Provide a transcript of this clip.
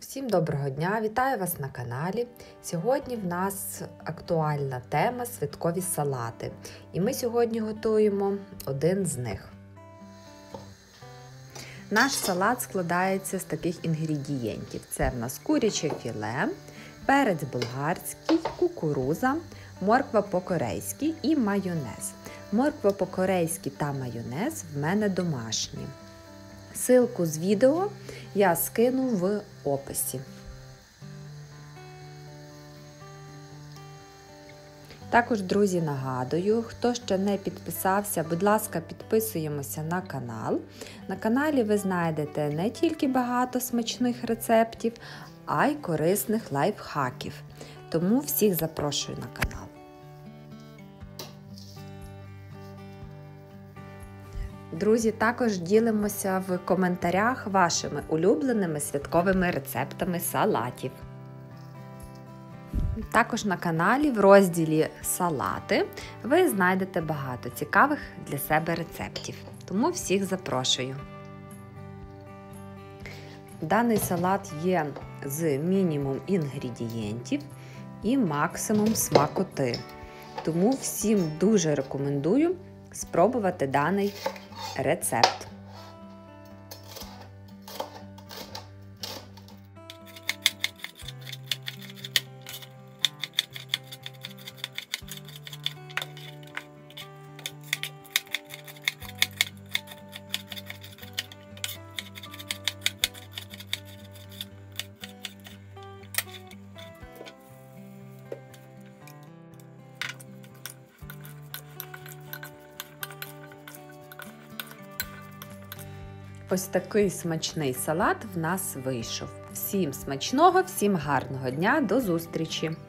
Всім доброго дня! Вітаю вас на каналі. Сьогодні в нас актуальна тема святкові салати. І ми сьогодні готуємо один з них. Наш салат складається з таких інгредієнтів. Це в нас куряче філе, перець болгарський, кукурудза, морква по-корейськи і майонез. Морква по-корейськи та майонез в мене домашні. Ссылку з відео я скину в описі. Також, друзі, нагадую, хто ще не підписався, будь ласка, підписуємося на канал. На каналі ви знайдете не тільки багато смачних рецептів, а й корисних лайфхаків. Тому всіх запрошую на канал. Друзі, також ділимося в коментарях вашими улюбленими святковими рецептами салатів. Також на каналі в розділі «Салати» ви знайдете багато цікавих для себе рецептів. Тому всіх запрошую. Даний салат є з мінімум інгредієнтів і максимум смакоти. Тому всім дуже рекомендую спробувати даний рецепт. Ось такий смачний салат в нас вийшов. Всім смачного, всім гарного дня, до зустрічі!